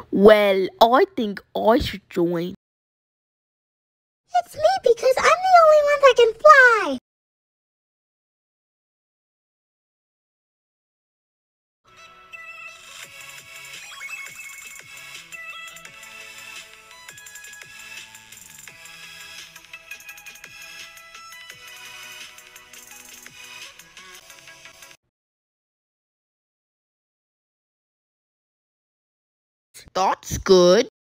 Well, I think I should join. It's me because I'm the only one that can fly. That's good.